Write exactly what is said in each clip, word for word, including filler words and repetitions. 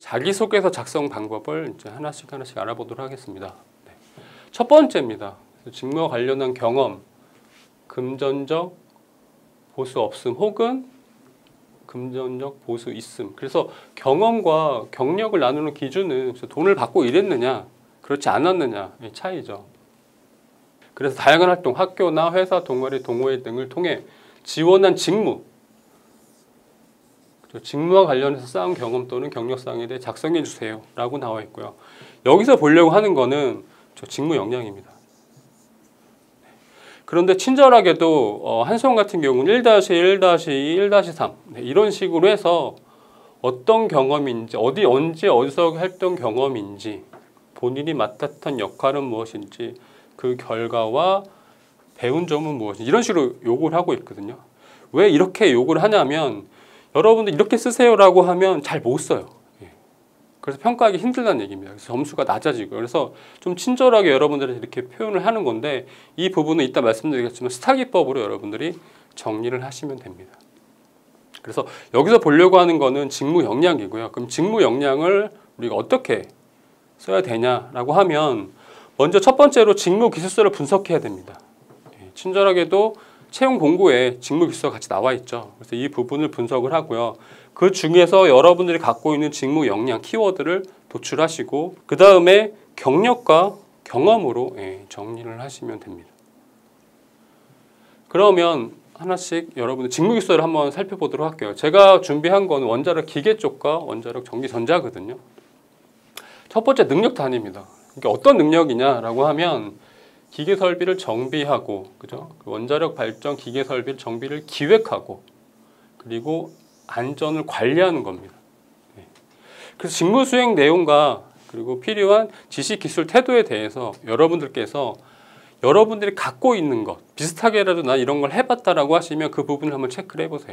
자기소개서 작성 방법을 이제 하나씩 하나씩 알아보도록 하겠습니다. 네. 첫 번째입니다. 직무와 관련한 경험, 금전적 보수 없음 혹은 금전적 보수 있음. 그래서 경험과 경력을 나누는 기준은 돈을 받고 일했느냐, 그렇지 않았느냐의 차이죠. 그래서 다양한 활동, 학교나 회사, 동아리, 동호회 등을 통해 지원한 직무, 직무와 관련해서 쌓은 경험 또는 경력사항에 대해 작성해 주세요 라고 나와 있고요. 여기서 보려고 하는 거는 저 직무 역량입니다. 그런데 친절하게도 어, 한수원 같은 경우는 일 다시 일 다시 이, 일 다시 삼 네, 이런 식으로 해서 어떤 경험인지, 어디 언제 어디서 했던 경험인지, 본인이 맡았던 역할은 무엇인지, 그 결과와 배운 점은 무엇인지 이런 식으로 요구를 하고 있거든요. 왜 이렇게 요구를 하냐면 여러분들 이렇게 쓰세요라고 하면 잘 못 써요. 그래서 평가하기 힘들다는 얘기입니다. 그래서 점수가 낮아지고, 그래서 좀 친절하게 여러분들이 이렇게 표현을 하는 건데, 이 부분은 이따 말씀드리겠지만 스타기법으로 여러분들이 정리를 하시면 됩니다. 그래서 여기서 보려고 하는 거는 직무 역량이고요. 그럼 직무 역량을 우리가 어떻게 써야 되냐라고 하면, 먼저 첫 번째로 직무 기술서를 분석해야 됩니다. 친절하게도 채용 공고에 직무 기술서가 같이 나와 있죠. 그래서 이 부분을 분석을 하고요. 그 중에서 여러분들이 갖고 있는 직무 역량, 키워드를 도출하시고 그 다음에 경력과 경험으로 예, 정리를 하시면 됩니다. 그러면 하나씩 여러분들 직무 기술서를 한번 살펴보도록 할게요. 제가 준비한 건 원자력 기계 쪽과 원자력 전기 전자거든요. 첫 번째 능력 단위입니다. 그러니까 어떤 능력이냐라고 하면 기계 설비를 정비하고, 그죠? 원자력 발전 기계 설비 정비를 기획하고, 그리고 안전을 관리하는 겁니다. 그래서 직무 수행 내용과 그리고 필요한 지식, 기술, 태도에 대해서 여러분들께서 여러분들이 갖고 있는 것, 비슷하게라도 난 이런 걸 해봤다라고 하시면 그 부분을 한번 체크를 해보세요.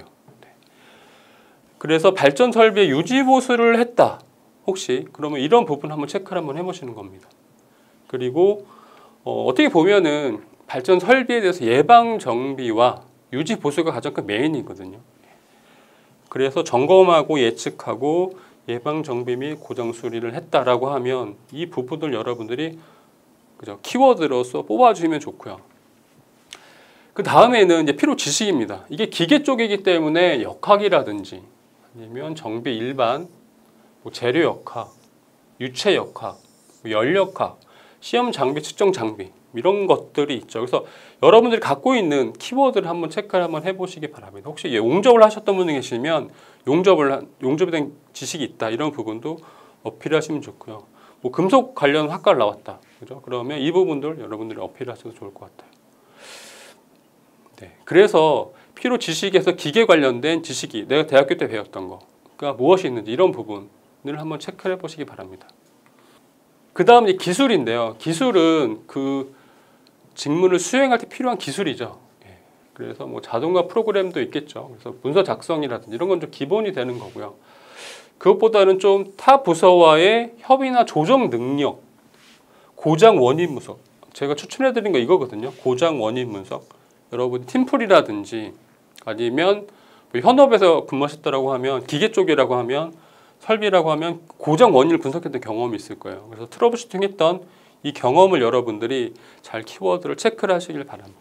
그래서 발전 설비의 유지 보수를 했다. 혹시 그러면 이런 부분 한번 체크를 한번 해보시는 겁니다. 그리고 어, 어떻게 보면은 발전 설비에 대해서 예방 정비와 유지 보수가 가장 큰 메인이거든요. 그래서 점검하고 예측하고 예방 정비 및 고장 수리를 했다라고 하면 이 부분을 여러분들이 그죠? 키워드로서 뽑아주시면 좋고요. 그 다음에는 이제 필요 지식입니다. 이게 기계 쪽이기 때문에 역학이라든지 아니면 정비 일반, 뭐 재료 역학, 유체 역학, 열 역학, 시험 장비, 측정 장비 이런 것들이 있죠. 그래서 여러분들이 갖고 있는 키워드를 한번 체크를 한번 해보시기 바랍니다. 혹시 용접을 하셨던 분이 계시면 용접을 용접에 대한 지식이 있다 이런 부분도 어필하시면 좋고요. 뭐 금속 관련 학과를 나왔다, 그죠? 그러면 이 부분들 여러분들이 어필하셔도 좋을 것 같아요. 네, 그래서 필요 지식에서 기계 관련된 지식이 내가 대학교 때 배웠던 거가 무엇이 있는지 이런 부분을 한번 체크해 보시기 바랍니다. 그 다음 이 기술인데요. 기술은 그 직무를 수행할 때 필요한 기술이죠. 예. 그래서 뭐 자동화 프로그램도 있겠죠. 그래서 문서 작성이라든지 이런 건 좀 기본이 되는 거고요. 그것보다는 좀 타 부서와의 협의나 조정 능력, 고장 원인 분석. 제가 추천해드린 거 이거거든요. 고장 원인 분석. 여러분 팀플이라든지 아니면 뭐 현업에서 근무하셨다고 하면 기계 쪽이라고 하면 설비라고 하면 고장 원인을 분석했던 경험이 있을 거예요. 그래서 트러블 슈팅했던 이 경험을 여러분들이 잘 키워드를 체크를 하시길 바랍니다.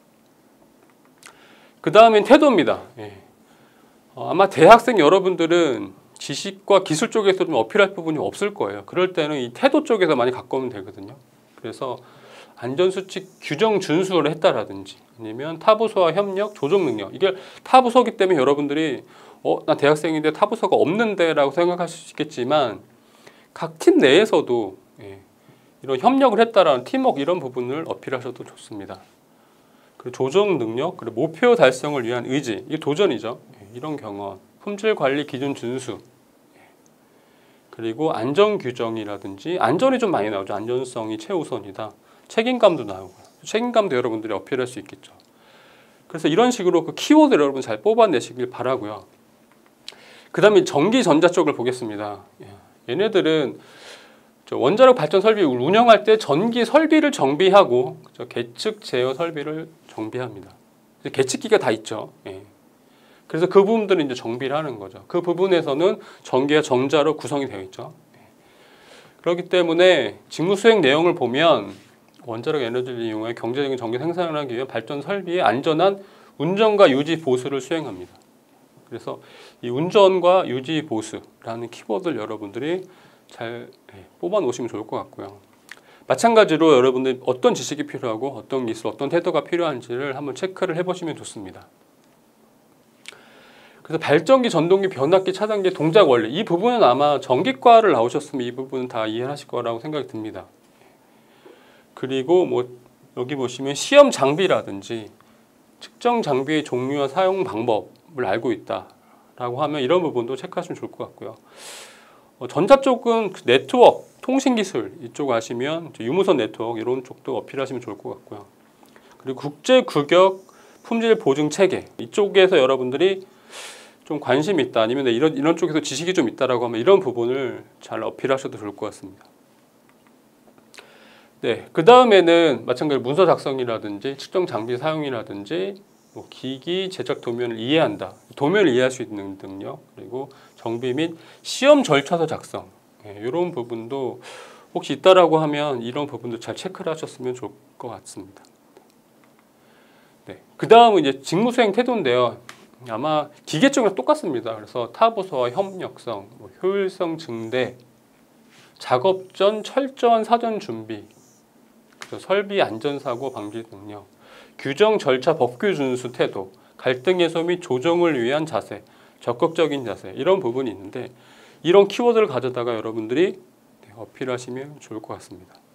그 다음엔 태도입니다. 예. 어, 아마 대학생 여러분들은 지식과 기술 쪽에서 좀 어필할 부분이 없을 거예요. 그럴 때는 이 태도 쪽에서 많이 가까우면 되거든요. 그래서 안전수칙 규정 준수를 했다라든지 아니면 타부서와 협력, 조정 능력. 이게 타부서기 때문에 여러분들이 어, 나 대학생인데 타부서가 없는데 라고 생각하실 수 있겠지만 각 팀 내에서도 예, 이런 협력을 했다라는 팀워크 이런 부분을 어필하셔도 좋습니다. 그리고 조정 능력, 그리고 목표 달성을 위한 의지, 이게 도전이죠. 예, 이런 경험, 품질 관리 기준 준수, 예, 그리고 안전 규정이라든지 안전이 좀 많이 나오죠. 안전성이 최우선이다. 책임감도 나오고요. 책임감도 여러분들이 어필할 수 있겠죠. 그래서 이런 식으로 그 키워드를 여러분 잘 뽑아내시길 바라고요. 그 다음에 전기 전자 쪽을 보겠습니다. 얘네들은 원자력 발전 설비를 운영할 때 전기 설비를 정비하고 계측 제어 설비를 정비합니다. 계측기가 다 있죠. 예. 그래서 그 부분들은 이제 정비를 하는 거죠. 그 부분에서는 전기가 정자로 구성이 되어 있죠. 그렇기 때문에 직무 수행 내용을 보면 원자력 에너지를 이용해 경제적인 전기 생산을 하기 위한 발전 설비의 안전한 운전과 유지 보수를 수행합니다. 그래서 이 운전과 유지 보수라는 키워드를 여러분들이 잘 뽑아 놓으시면 좋을 것 같고요. 마찬가지로 여러분들 어떤 지식이 필요하고 어떤 기술, 어떤 태도가 필요한지를 한번 체크를 해보시면 좋습니다. 그래서 발전기, 전동기, 변압기, 차단기, 동작 원리 이 부분은 아마 전기과를 나오셨으면 이 부분은 다 이해하실 거라고 생각이 듭니다. 그리고 뭐 여기 보시면 시험 장비라든지 측정 장비의 종류와 사용 방법을 알고 있다라고 하면 이런 부분도 체크하시면 좋을 것 같고요. 어, 전자 쪽은 네트워크, 통신기술 이쪽 아시면 유무선 네트워크 이런 쪽도 어필하시면 좋을 것 같고요. 그리고 국제 규격 품질 보증 체계 이쪽에서 여러분들이 좀 관심이 있다 아니면 이런 이런 쪽에서 지식이 좀 있다라고 하면 이런 부분을 잘 어필하셔도 좋을 것 같습니다. 네, 그 다음에는 마찬가지로 문서 작성이라든지 측정 장비 사용이라든지 뭐 기기 제작 도면을 이해한다, 도면을 이해할 수 있는 능력, 그리고 정비 및 시험 절차서 작성 네, 이런 부분도 혹시 있다라고 하면 이런 부분도 잘 체크를 하셨으면 좋을 것 같습니다. 네, 그 다음은 이제 직무 수행 태도인데요. 아마 기계 쪽이랑 똑같습니다. 그래서 타부서와 협력성, 뭐 효율성 증대, 작업 전 철저한 사전 준비, 설비 안전사고 방지 능력, 규정 절차 법규 준수 태도, 갈등 해소 및 조정을 위한 자세, 적극적인 자세 이런 부분이 있는데 이런 키워드를 가져다가 여러분들이 어필하시면 좋을 것 같습니다.